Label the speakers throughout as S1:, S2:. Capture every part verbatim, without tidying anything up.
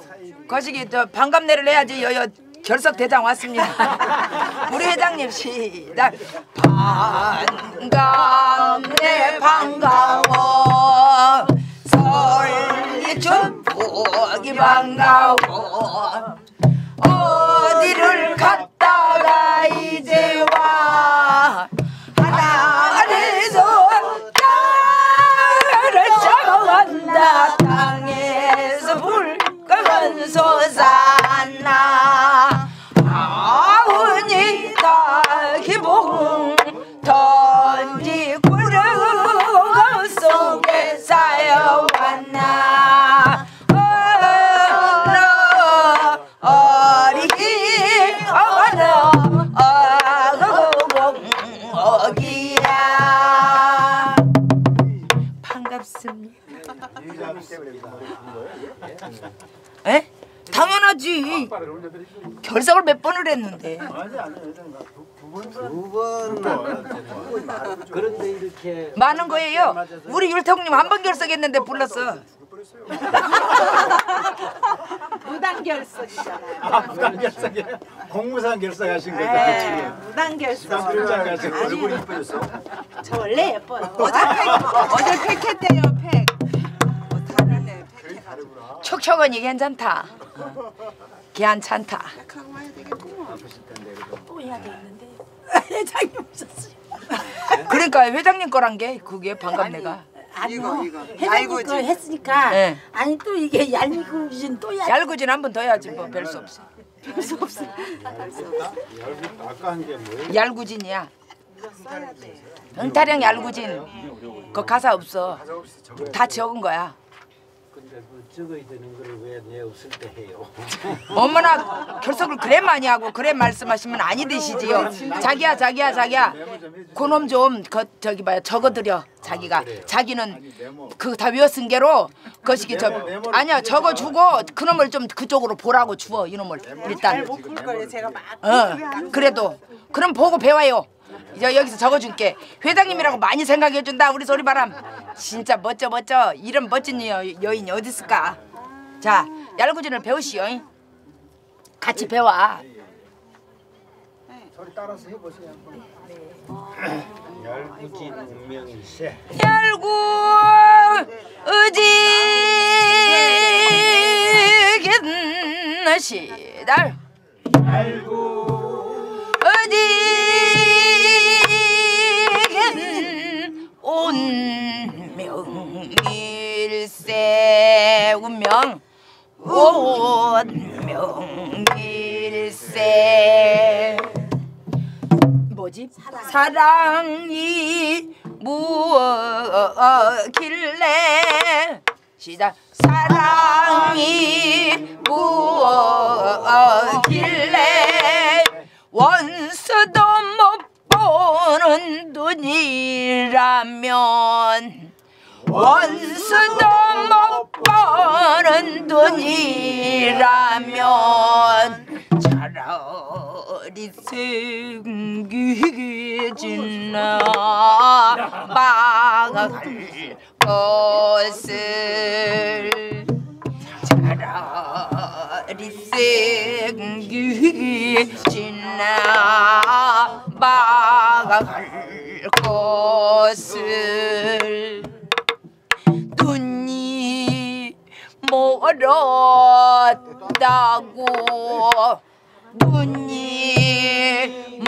S1: 거시기 저 반갑네를 해야지. 여여 결석 대장 왔습니다. 우리 회장님 시작. 반갑네 반가워 설리춘 보기 반가워 어디를 갔다가 이제 와 하늘에서 땅을 잡아간다 땅에서 불가면 솟았나 아버니 딸기봉 던지 구름 속에 쌓여왔나 어리기 어너 어거공어기야 반갑습니다. 에? 당연하지. 결석을 몇 번을 했는데.
S2: 두 번. 그런데 이렇게
S1: 많은 거예요. 우리 율태국님 한 번 결석했는데 불렀어.
S3: 무단 결석이잖아요.
S4: 아, 무단 결석이에요? 공무상 결석하신 거죠?
S3: 네, 무단 결석.
S4: 부장 하신 거. 얼굴이 이뻐졌어?
S3: 저 원래 예뻐요.
S5: 어제 팩, 어제 팩했대요 팩. 뭐 다르네 팩.
S1: 촉촉하니 괜찮다. 괜찮다.
S3: 또 해야 되는데.
S5: 회장님 오셨어요.
S1: 그러니까 회장님 거란 게 그게 반갑네가.
S5: 이거 이거.
S3: 회장님 거 했으니까
S1: 네.
S3: 아니 또 이게 얄미구진 또 얄.
S1: 얄구진 한 번 더 해야지 뭐 별 수 없어.
S3: 별 수 없어.
S4: 아까 한 게 뭐예요?
S1: 얄구진이야. 응타령 얄구진. 그 가사 없어. 다 적은 거야.
S2: 근데 그 적어야 되는 걸 왜 내 없을 때 해요?
S1: 어머나 결석을 그래 많이 하고 그래 말씀하시면 아니 되시지요. 자기야 자기야 자기야 그놈 좀 그 저기 봐요 적어드려 자기가. 자기는 그 다 외웠은 게로 거시기 저 아니야 적어주고 그놈을 좀 그쪽으로 보라고 주어 이놈을 일단.
S5: 못볼 거예요 제가 막.
S1: 어 그래도 그럼 보고 배워요. 이제 여기서 적어줄게. 회장님이라고 많이 생각해준다 우리 소리바람. 진짜 멋져 멋져. 이런 멋진 여, 여인이 어디 있을까. 자 얄구진을 배우시오. 같이 배워.
S4: 소리 따라서 해보세요.
S2: 얄구진 운명일세.
S1: 얄구 의지겐 시달
S4: 알고
S1: 어디겐 운명일세 운명 운명일세 뭐지? 사랑이 무엇길래 시작 사랑이 무엇길래 원수도 못 보는 눈이라면 원수도 못 보는 눈이라면 차라리 생기지나 막아갈 것을 차라리 생기지나 막아갈 것을 눈이 멀었다고 눈이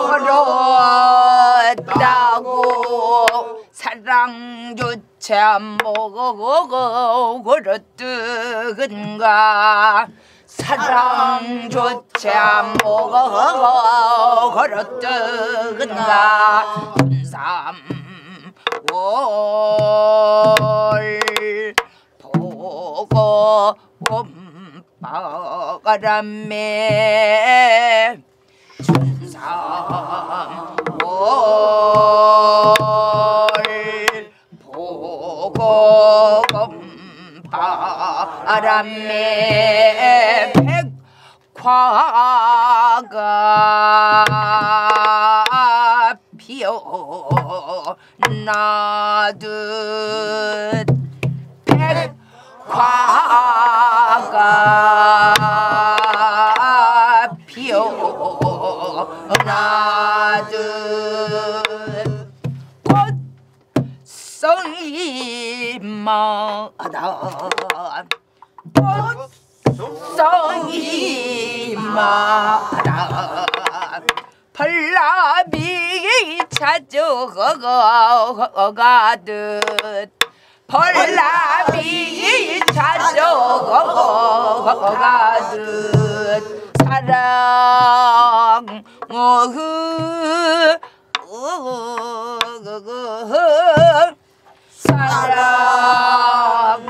S1: 멀었다고 사랑조차 먹어걸었던가 사랑조차 먹어걸었던가 삼월 보고 바람에 춘삼월 보고 바람에 백화가 피어나듯 백화 백화가 피어나듯 꽃송이마다 꽃송이마다 벌나비 찾아가듯 벌나비 찾아가듯 사랑 어흐 어흐 사랑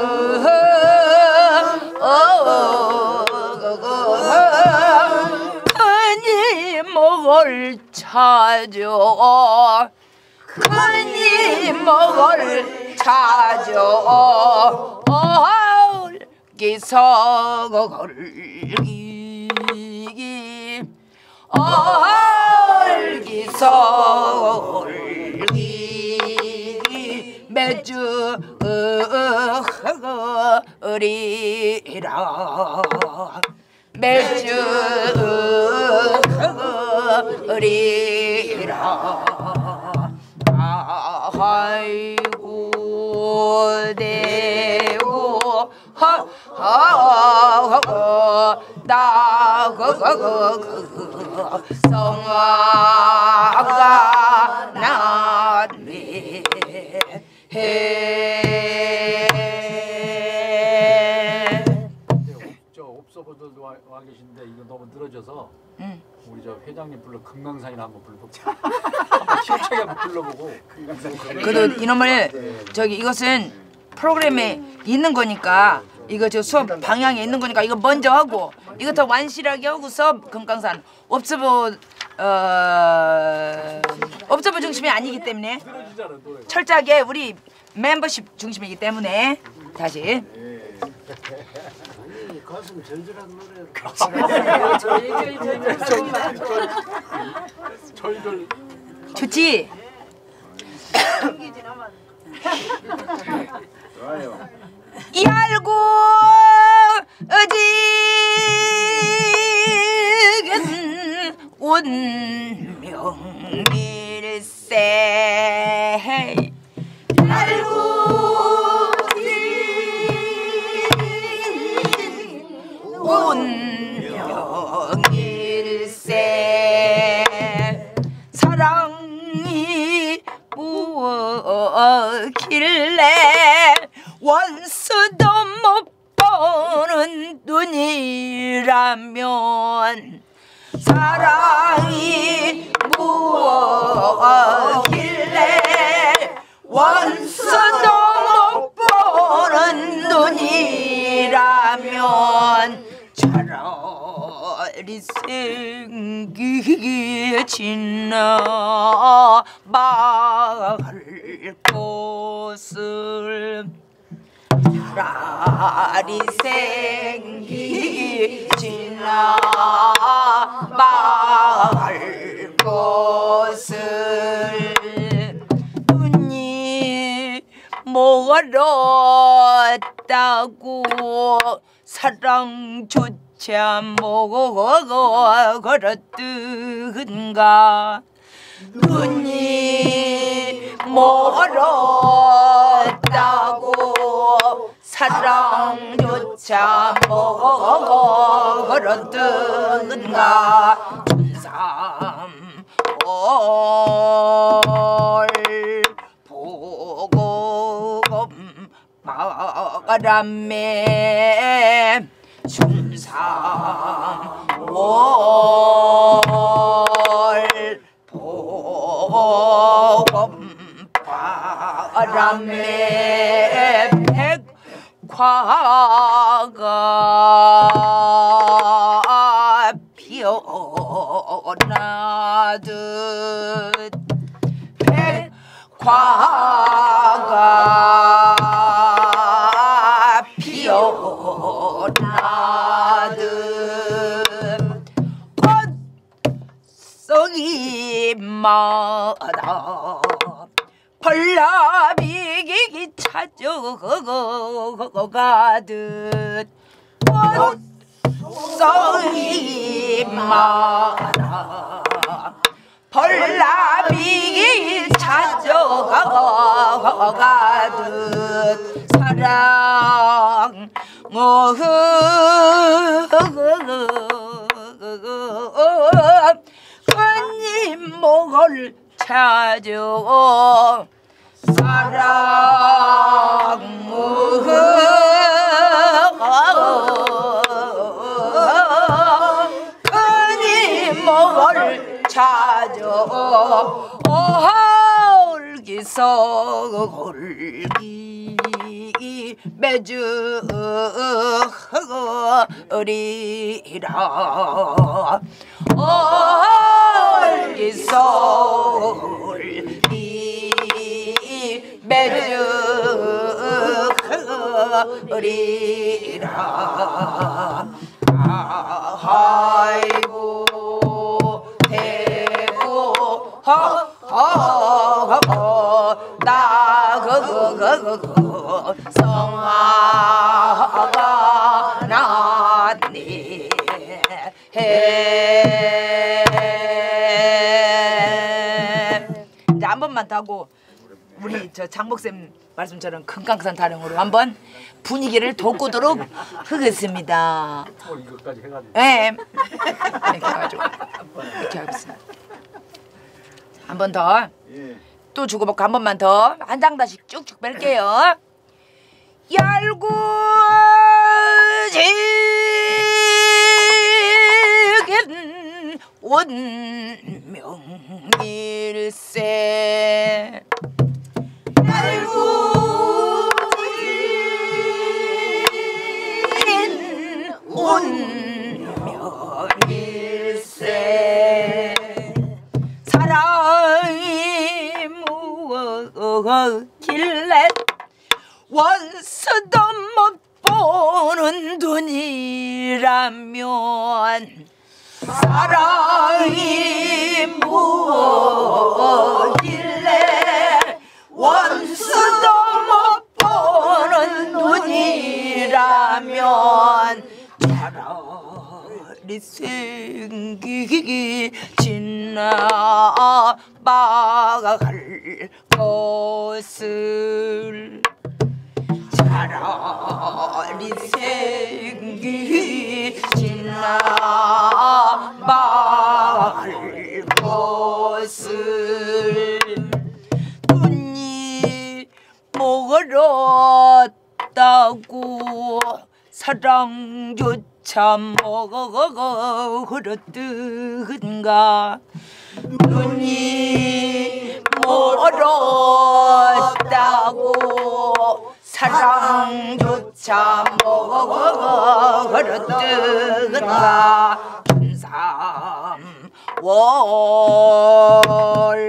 S1: 어흐 큰이 먹을 찾아 큰이 먹을 찾아 얼기서 걸기 얼기서 걸기 매주 흐리라 매주 흐리라 아이고 대고 하하하 나그그그 성화가 나네 해.
S6: 저 옵서버들도 와, 와 계신데 이거 너무 늘어져서
S1: 응.
S6: 우리 저 회장님 불러 금강산이나 한번 불러볼게요. 힘차게 한번 불러보고
S1: 그래도 이놈을 저기 이것은 프로그램에 있는 거니까 이거 저 수업 방향에 있는 거니까 이거 먼저 하고 이거 더 완실하게 하고서 금강산 옵서버 어 옵서버 중심이 아니기 때문에 철저하게 우리 멤버십 중심이기 때문에 다시
S2: 가슴 절절한 노래를
S6: 저희들
S1: 좋지?
S4: 좋아요.
S1: 얄고 어디든 운명일세 얄고 운명일세 사랑이 무엇길래 원수도 못 보는 눈이라면 사랑이 무엇길래 원수도 못 보는 눈이라면 차라리 생기게 지나 말 것을 차라리 생기게 지나 말 것을 눈이 멀었다고 사랑조차 먹어걸었든가 눈이 멀었다고 사랑조차 먹어걸었든가 천삼 월 보고 바람에 춘삼월 보금 바람에 백화가 피어나듯 백화가 피어나듯 꽃송이마다 벌나비기 찾아가듯 꽃송이 많아 벌나비기 찾아가듯 사랑 꽃잎목을 찾아 사랑 꽃잎목을 찾아 홀기서 홀기 매주리라 홀기서 홀기 매주리라 아이고 대고 허허허 나 그그그그 성화가 났네 해 이제 한 번만 더 하고 우리 저 장목쌤 말씀처럼 금강산 타령으로 한번 분위기를 돋구도록 하겠습니다.
S6: 어, 이것까지 해가지고.
S1: 네. 이렇게 해가지고 이렇게 하겠습니다. 한 번 더.
S4: 예.
S1: 또 주고받고 한 번만 더. 한 장다씩 쭉쭉 뺄게요. 얄구지긴 운명일세 얄구지긴 운명일세 사랑이 무엇길래 원수도 못 보는 눈이라면 사랑이 무엇길래 원수도 못 보는 눈이라면 차라리 생기기 지나봐갈 것을 차라리 생기기 지나봐갈 것을 눈이 멀었다고 사랑조차 먹었든가 눈이 멀었다고 사랑조차 먹었든가 삼월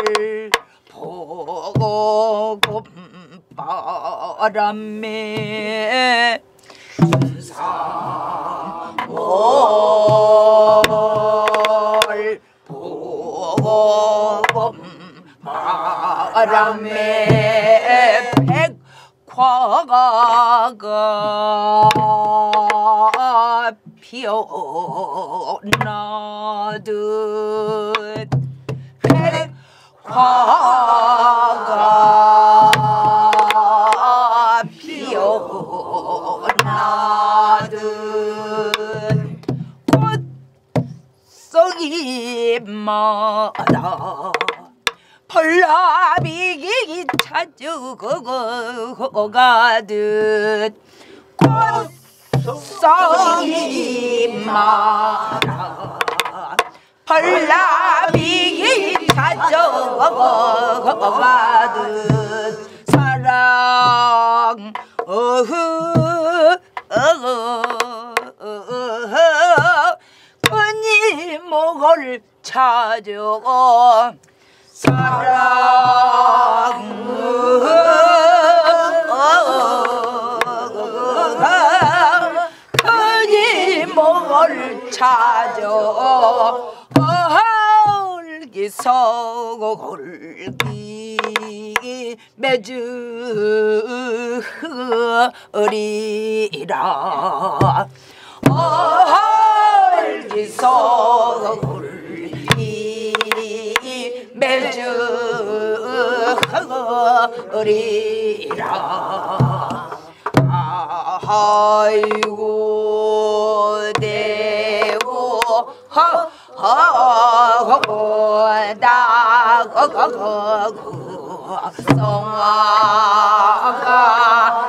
S1: 보금바람에 삼월 보금바람에 백화가 피어나듯 백화가 피어나듯 꽃송이마다 벌나비기 찾아가듯 꽃송이마다 벌나비기 찾아가듯 사랑 어흐 어흐 꽃잎목을 찾아 사랑 꽃잎목을 찾아 홀기서 홀기 맺으리라 얼기서울이 맺으리라 아이고 대고 허허허다거거거 성화가